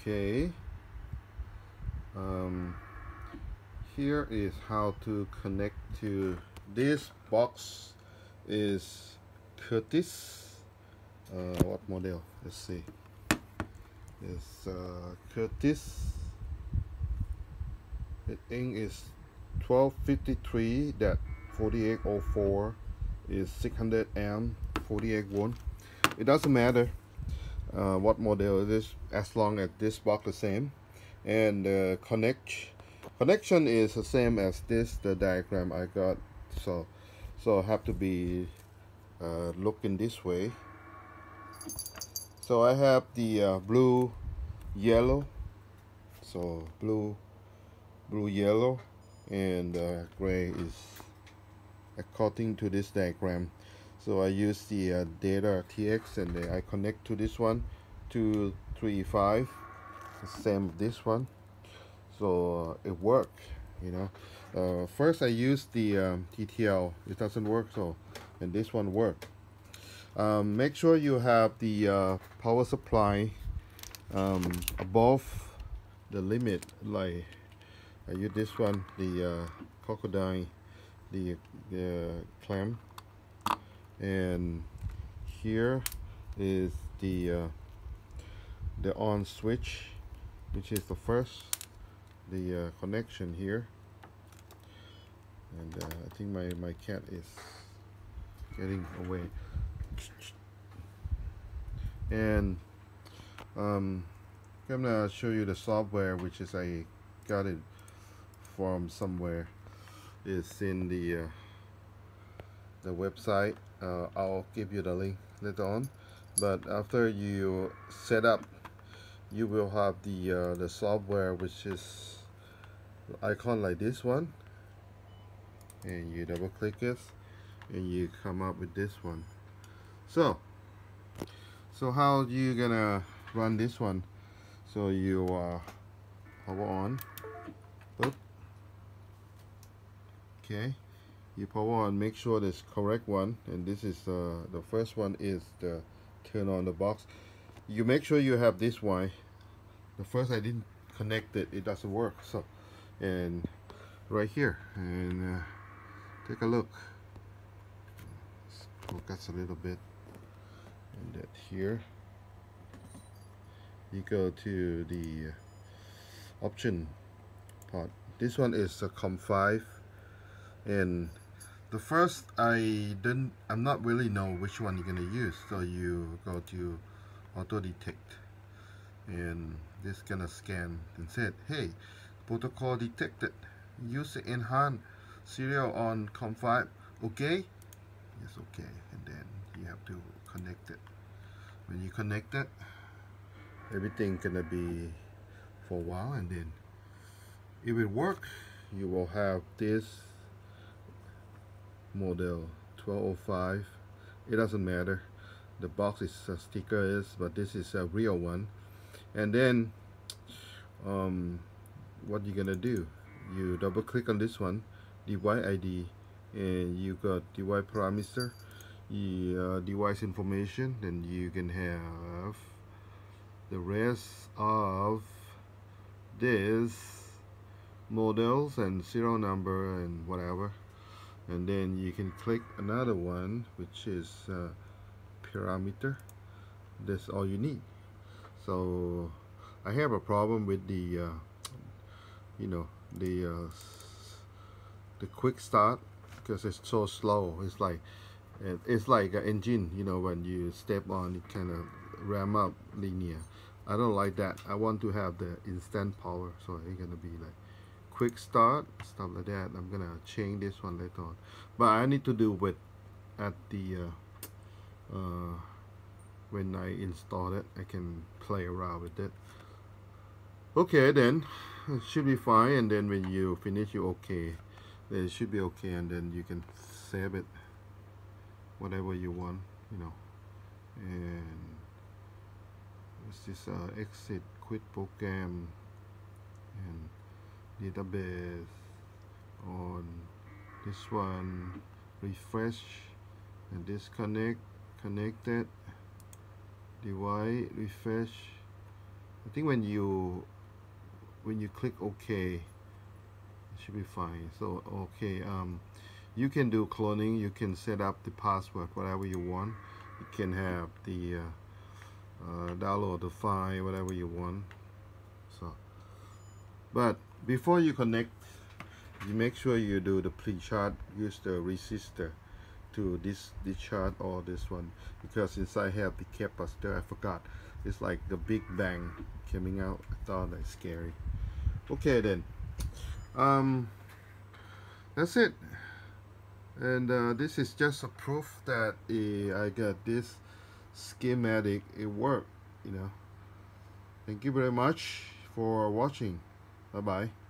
Okay, here is how to connect to this box. Is CUSTIS, what model? Let's see. It's CUSTIS. I think is 1253 that 4804 is 600 amp 48 volt. It doesn't matter what model it is, as long as this box the same, and connection is the same as this, the diagram I got. So have to be looking this way. So I have the blue yellow, so blue yellow, and gray is according to this diagram. So I use the data TX, and I connect to this one, 235, same this one. So it worked, you know. First I used the TTL, it doesn't work, so, and this one worked. Make sure you have the power supply above the limit. Like I use this one, the crocodile, the clamp, and here is the on switch, which is the first, the connection here. And I think my cat is getting away. And I'm gonna show you the software, which is I got it from somewhere. It's in the website. I'll give you the link later on. But after you set up, you will have the software, which is icon like this one, and you double click it, and you come up with this one. So how you gonna run this one? So you power on. Oops. Okay, you power on, make sure this correct one, and this is the first one is the turn on the box. You make sure you have this one. The first I didn't connect it, it doesn't work. So, and right here, and take a look. Let's focus a little bit, and that here you go to the option part. This one is a COM5, and the first I'm not really know which one you're gonna use. So you go to auto detect, and this gonna scan and said, hey, protocol detected, use the enhanced serial on COM5. Okay, yes, okay, and then you have to connect it. When you connect it, everything gonna be for a while, and then if it works, you will have this model 1205. It doesn't matter, the box is a sticker is, but this is a real one. And then what you're gonna do, you double click on this one, device ID, and you got device parameter, device information. Then you can have the rest of this models and serial number and whatever, and then you can click another one, which is parameter. That's all you need. So I have a problem with the you know, the quick start, because it's so slow. It's like an engine, you know, when you step on it kind of ram up linear. I don't like that. I want to have the instant power, so it's gonna be like quick start, stuff like that. I'm gonna change this one later on, but I need to do with at the when I install it, I can play around with it. Okay, then it should be fine, and then when you finish, you okay, then it should be okay, and then you can save it whatever you want, you know. And this is exit, quit program, and database on this one, refresh, and disconnect, connected device, refresh, I think when you click OK, it should be fine. So okay, you can do cloning. You can set up the password whatever you want. You can have the download the file whatever you want. So, but before you connect, you make sure you do the pre-chart. Use the resistor to this chart or this one, because inside have the capacitor. I forgot. It's like the Big Bang coming out. I thought that's scary. Okay then, that's it. And this is just a proof that I got this schematic. It worked. Thank you very much for watching. Bye bye.